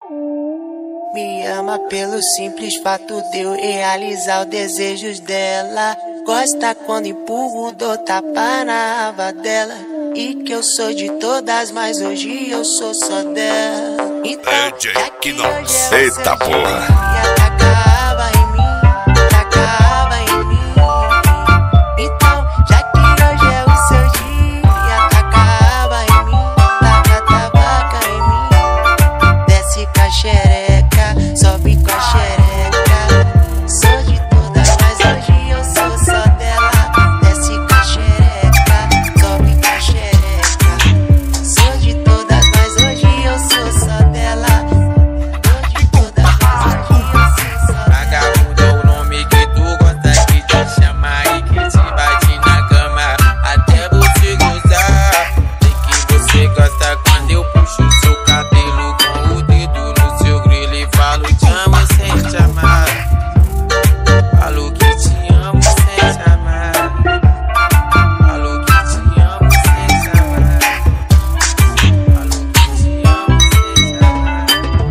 Me ama pelo simples fato de eu realizar os desejos dela. Gosta quando empurro, dou tapa na aba dela. E que eu sou de todas, mas hoje eu sou só dela. Então, DJ Knox. Eita porra. Acaba em mim, acaba em mim. Então, já que hoje é o seu dia, acaba em mim, taca tabaca em mim. Desce com a xereca, sobe com a xereca. Sou de todas, mas hoje eu sou só dela. Desce com a xereca, sobe com a xereca. Sou de todas, mas hoje eu sou só dela. Sou de todas, mas hoje eu sou só dela. Vagabundo é o nome que tu gosta que te chama e que te bate na cama até você gozar. Sei que você gosta quando eu puxo seu cabelo com o dedo no seu grilo e falo te amo sem te amar. Falo que te amo sem te amar. Falo que te amo sem te amar. Falo que te amo sem te amar.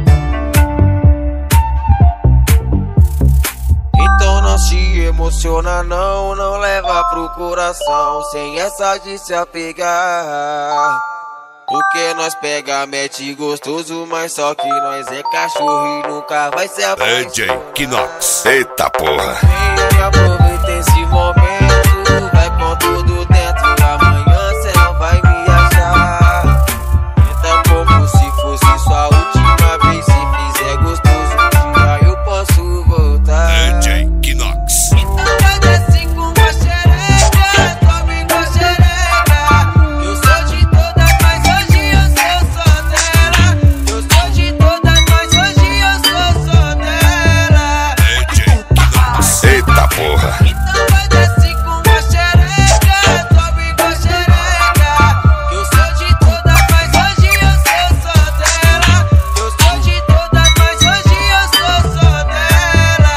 Então não se emociona não, não leva pro coração sem essa de se apegar. Porque nós pega, mete gostoso, mas só que nós é cachorro e nunca vai se apaixonar. DJ Knox. Eita porra. Vem, aproveita esse momento, vai com tudo dentro, amanhã cê não vai me achar. Tenta como se fosse sua última vez, se fizer gostoso um dia eu posso voltar. DJ Knox. Então vai descer com a xereca, sobe com a xereca. Eu sou de todas, mas hoje eu sou só dela. Eu sou de todas, mas hoje eu sou só dela. DJ Knox. Eita porra. Então vai descer com a xereca, sobe com a xereca. Eu sou de todas, mas hoje eu sou só dela. Eu sou de todas, mas hoje eu sou só dela.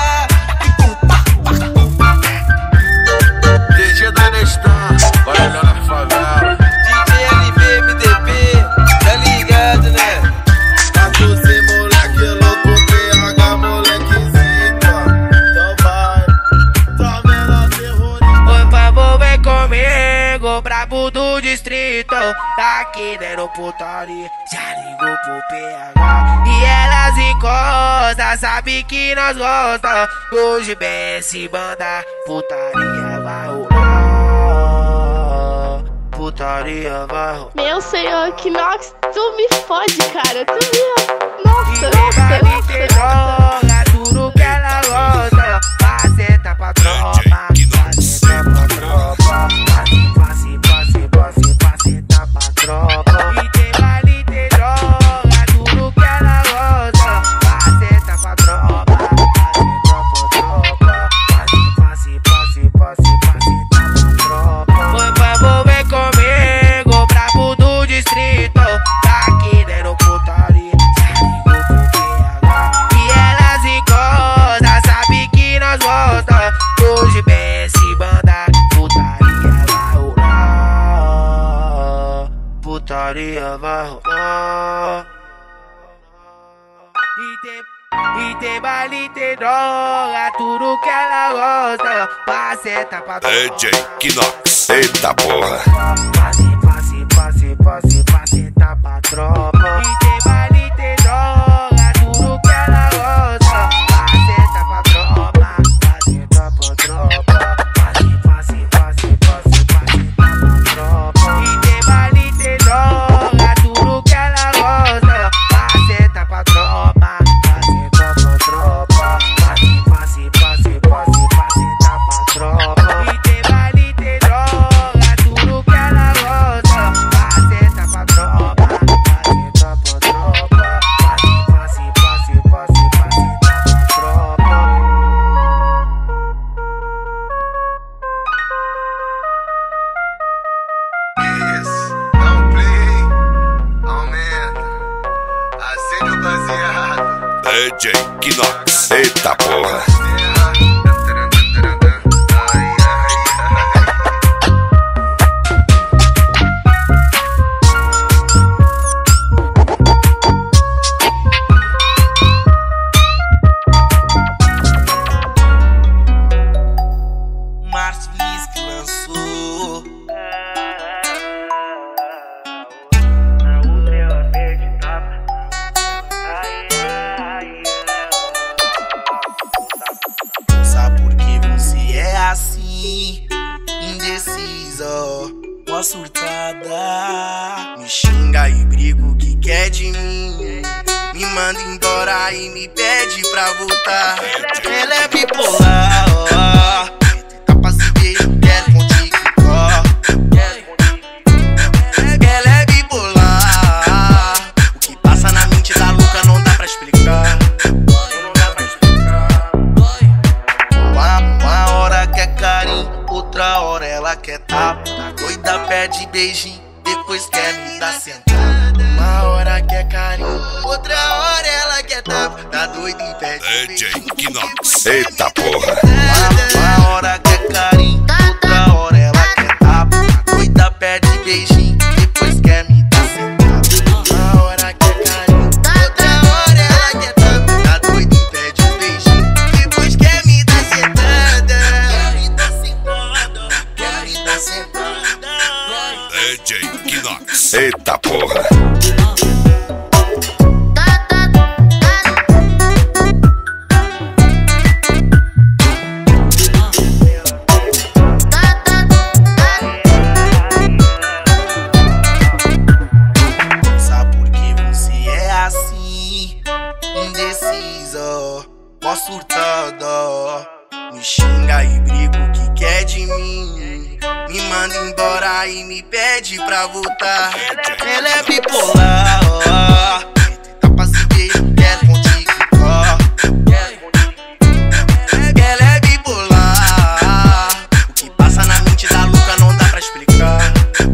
DJ da Nestan, barulhando na favela. DJ LV, MDP, tá ligado, né? Pra você, moleque louco, PH, moleque zica. Então vai, tá vendo a terrorista? Oi, favor, vem comigo, brabo do distrito. Tá aqui dentro putaria, já ligou pro PH. E elas encostam, sabe que nós gostamos. Hoje BS banda, putaria vai rolar. Putaria vai rolar. Meu senhor Knox, tu me fode, cara. Tu me. Nossa, nossa, nossa. Droga, tudo que ela gosta. Faceta pra tropa, faceta pra tropa. Faceta pra tropa. E tem baile, tem droga, tudo que ela gosta. Faceta pra tropa, faceta pra tropa. Faceta pra tropa. Por favor, vem comigo, brabo do distrito. Tá aqui dentro putaria, já ligou pro PH. E elas encostam, sabe que nós gostamos. Hoje BS banda, putaria vai rolar. Putaria vai rolar. E tem baile, tem droga, tudo que ela gosta. Faceta pra tropa. DJ Knox. Eita porra. Faceta pra tropa. E tem baile, tem droga, tudo que ela gosta. Faceta pra tropa, faceta pra tropa. Faceta pra tropa. E tem baile, tem droga, tudo que ela gosta. Faceta pra tropa, faceta pra tropa. Faceta pra tropa. E tem baile, tem droga, tudo que ela gosta. Faceta pra tropa, faceta pra tropa. Faceta pra tropa. Isso, não play, aumenta, acende o baseado. DJ Knox. Eita porra. mó surtada. Me xinga e briga o que quer de mim. Me manda embora e me pede pra voltar. Ela é bipolar, ó. Tá pra se ver, quero contigo, ó. Ela é bipolar. O que passa na mente da louca não dá pra explicar. Uma hora quer carinho, outra hora ela quer tapa. Tá doida, pede beijinho, depois quer me dar sentada. Uma hora quer carinho, outra hora ela quer tapa. Tá doida e pede DJ beijinho. Kinox. Eita porra. Uma hora quer carinho, outra hora ela quer tapa. Tá doida, pede beijinho, depois quer me dar sentada. Uma hora quer carinho, outra hora ela quer tapa. Tá doida e pede beijinho, depois quer me dar sentada. Quer me dar sentada, quer me dar sentada. DJ Kinox. Eita porra. Sabe por que você é assim? Indecisa, mó surtada. Me xinga e briga o que quer de mim. Me manda embora e me pede pra voltar. Ela é bipolar, ó. Tá pra se ver, quero contigo, ó. Ela é bipolar. O que passa na mente da louca não dá pra explicar.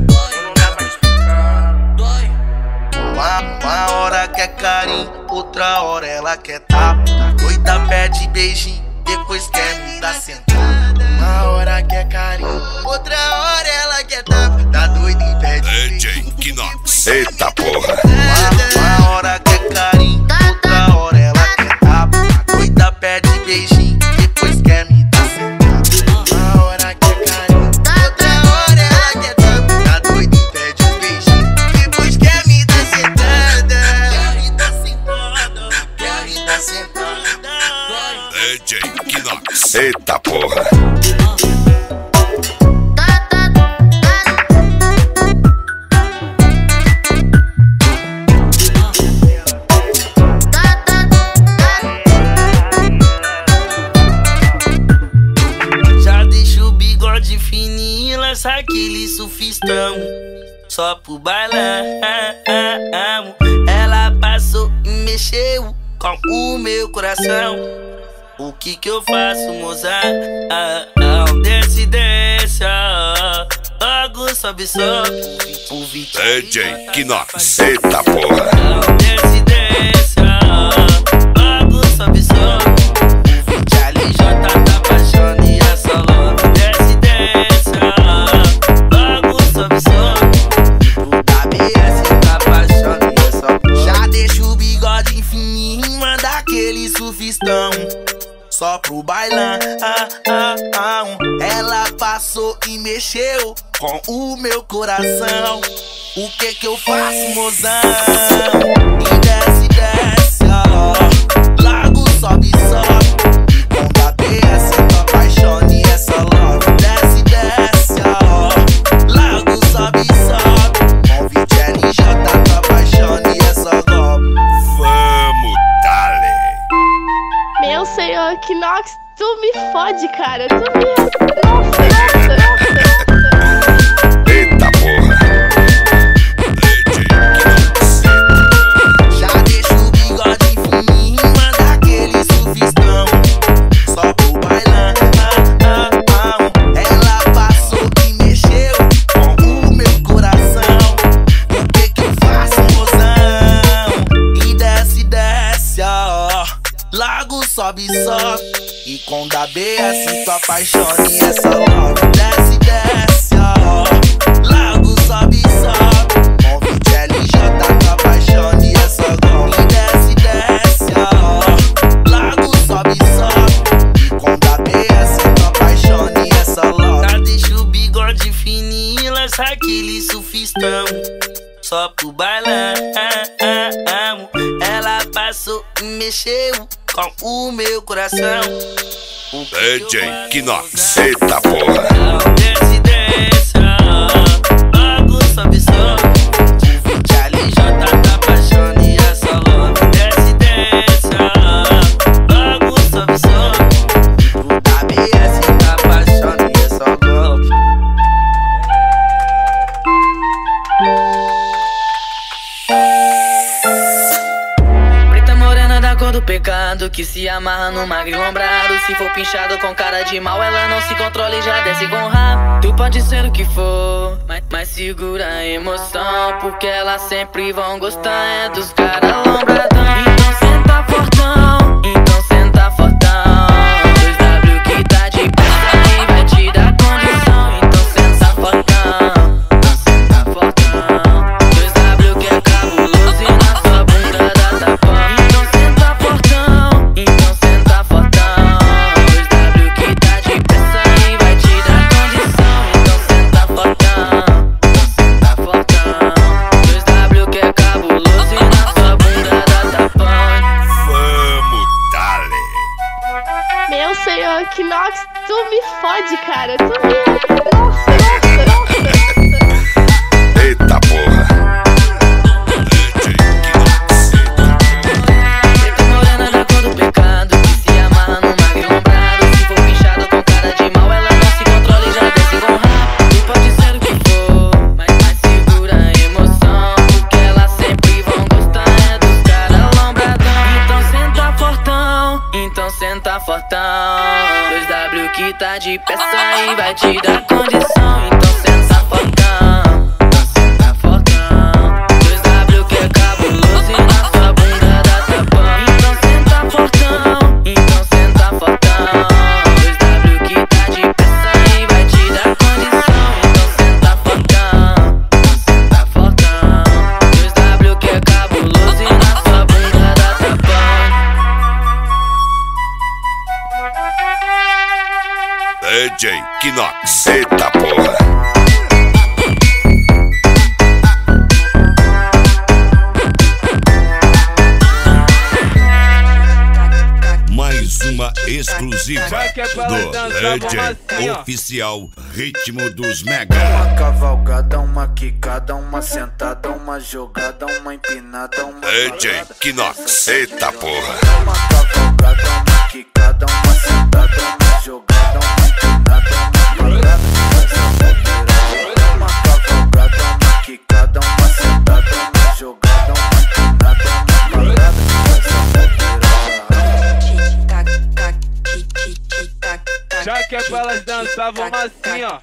Uma hora quer carinho, outra hora ela quer tapa. Tá doida, pede beijinho, depois quer me dar sentada. Uma hora quer carinho, outra hora ela quer tapa. Tá doida e pede DJ beijinho. Kinox. Eita porra. Uma hora quer carinho, outra hora ela quer tapa. Tá doida, pede beijinho, depois quer me dar sentada. Uma hora quer carinho, outra hora ela quer tapa. Tá doida e pede beijinho, depois quer me dar sentada. Quer me dar sentada, quer me dar sentada. DJ Kinox. Eita porra. Já deixa o bigode fininho, lança aquele surfistão. Só pro bailão. Ela passou e mexeu com o meu coração. O que eu faço, mozão? Desce, desce, logo sobe, sobe. O vídeo DJ Kinox. Eita porra. desce, desce, logo sobe, sobe. O vídeo ali já tá apaixonado e é só logo. Desce, desce, logo sobe, sobe. O KBS tá apaixonado e é só logo. Já deixa o bigode fininho, manda aquele surfistão. Só pro bailão. Ela passou e mexeu com o meu coração. O que eu faço, mozão? E desce, desce, logo sobe, sobe. E quando a BS tu apaixone, é só logo. Desce, desce, logo sobe, sobe. Com o LJ tu apaixone, é só logo. Vamos, dale. Meu senhor Kinox, tu me fode, cara. Tu me. Nossa, nossa. Eita porra. DJ Kinox. Já deixa o bigode fininho, manda aquele surfistão. Só pro bailão. Ela passou e mexeu com o meu coração. O que eu faço, mozão? E desce, desce, logo sobe, sobe. E quando a BS tu apaixone, é só logo. Desce, desce, logo sobe, sobe. Com o LJ tu apaixone, é só logo. E desce, desce, logo sobe, sobe. E quando a BS tu apaixone, é só logo. Já deixa o bigode fininho, lança aquele surfistão. Só pro bailão. Ela passou e mexeu com o meu coração. DJ Kinox. Eita porra. Desce, desce, logo sobe som. O Charlie J tá apaixonado e é só love. Desce, desce, logo sobe som. O ABS tá apaixonado e é só golpe. Preta morena da cor do pecado, que se amarra no magro lombrado. Se for pinchado com cara de mal, ela não se controla e já desce com rabo. Tu pode ser o que for, mas segura a emoção, porque elas sempre vão gostar é dos cara lombradão. Então senta fortão, então senta fortão. 2W que tá de peça e vai te dar condição. Então senta fortão, então senta fortão. 2W que é cabuloso e na sua bunda dá tapão. Então senta fortão, então senta fortão. 2W que tá de peça e vai te dar condição. Então senta fortão, então senta fortão. 2W que é cabuloso e na sua bunda dá tapão. Vamos, dale. Meu senhor Equinox, tu me fode, cara. Tu me... Nossa, nossa, nossa. Eita porra. Preta morena da cor do pecado, que se amarra no magro lombrado. Se for pinchado com cara de mal, ela não se controla e já desce com rabo. Tu pode ser o que for, mas segura a emoção, porque elas sempre vão gostar é dos cara lombradão. Então senta fortão, então senta fortão. 2W que tá de peça e vai te dar condição. Então senta fortão, então senta fortão. 2W que é cabuloso e na sua bunda dá tapão. Então senta fortão, então senta fortão. 2W que tá de peça e vai te dar condição. Então senta fortão, então senta fortão. 2W que é cabuloso e na sua bunda dá tapão. DJ Kinox. Eita porra. Mais uma exclusiva do DJ Oficial Ritmo dos Mega. Uma cavalgada, uma quicada, uma sentada, uma jogada, uma empinada, uma DJ Kinox. Eita porra. Uma cavalgada, uma quicada, uma sentada, uma jogada, uma empinada, uma parada. Uma cavalgada, uma quicada, uma sentada, uma jogada, uma empinada, uma parada. Já que é pra elas dançar, vamos assim, ó.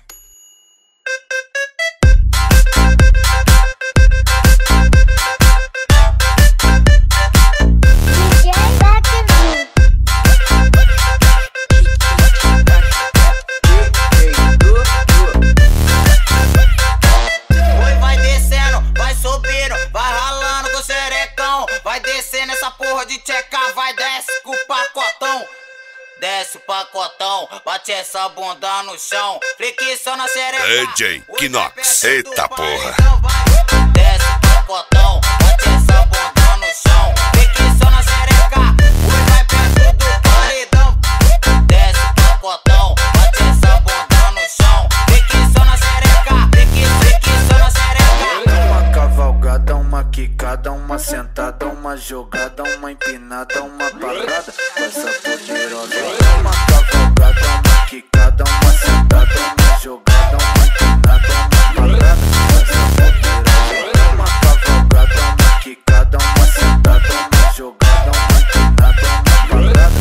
Oi, vai descendo, vai subindo, vai ralando com o xerecão. Vai descendo essa porra de tcheca, vai desce com o pacotão. Desce o pacotão, bate essa bunda no chão. Flique só na xereca. DJ Kinox. Eita porra. Desce o pacotão, bate essa bunda no chão. Flique só na xereca. Oi, vai perto do paredão. Desce o pacotão, bate essa bunda no chão. Flique só na xereca. Flique só na xereca. Uma cavalgada, uma quicada, uma sentada, uma jogada, uma empinada, uma parada. Essa poderosa. Uma cavalgada, uma quicada, uma sentada, uma jogada, uma empinada, uma parada. Essa poderosa. Uma cavalgada, uma quicada, uma sentada, uma jogada, uma empinada, uma parada.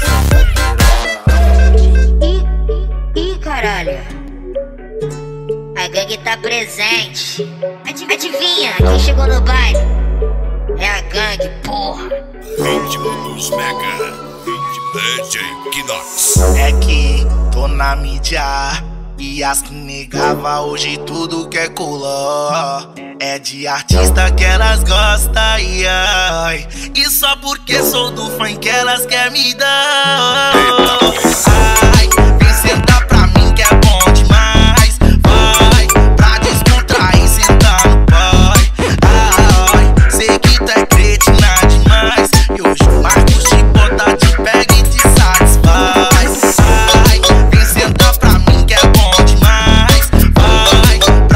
Essa poderosa. Ih, caralho. A gangue tá presente. Adivinha quem chegou no baile? É a gangue, porra. Ritmo dos Mega. DJ Kinox. É que tô na mídia e as que negava hoje tudo quer colar. É de artista que elas gostam, ai, ai. E só porque sou do funk elas quer me dar. Ai, vem sentar pra mim que é bom demais. Vai, pra descontrair, sentar no pai. Ai, sei que tu é cretina demais. E hoje o Marcos te bota, te pega e te satisfaz. Ai, vem sentar pra mim que é bom demais. Vai,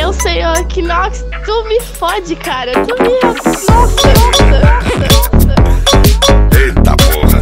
Meu senhor Kinox, tu me fode, cara. Tu me... Nossa. Eita porra.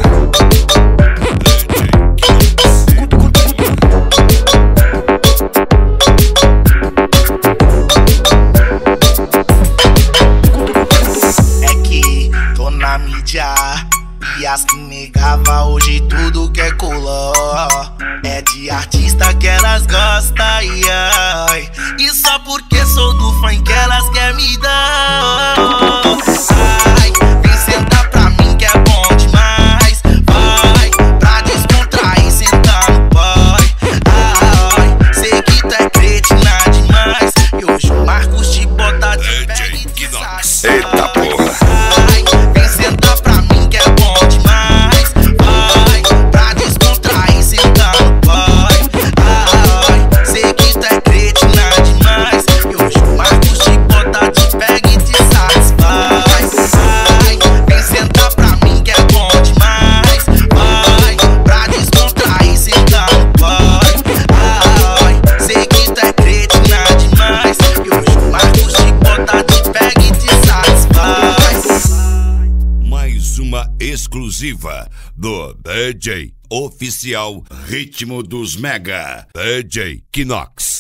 É que tô na mídia e as que negava hoje tudo que é color. É de artista que elas gostam, ai. E só porque sou do funk elas querem me dar. Ai, vem sentar pra mim que é bom demais. Vai, pra descontrair, sentar no boy. Ai, sei que tu é cretina demais. E hoje o Marcos te bota de pé e te satisfaz. Eita porra. Ai, vem sentar pra mim que é bom demais. Vai, pra descontrair, sentar no boy. Ai, sei que tu é cretina demais. E hoje o Marcos te bota de pé e te satisfaz. Ai, vem sentar pra mim que é bom demais. Vai, pra descontrair, sentar no boy. Ai, sei que tu é cretina demais. E hoje o Marcos te bota de pé e te satisfaz. Mais uma exclusiva do DJ oficial Ritmo dos Mega, DJ Kinox.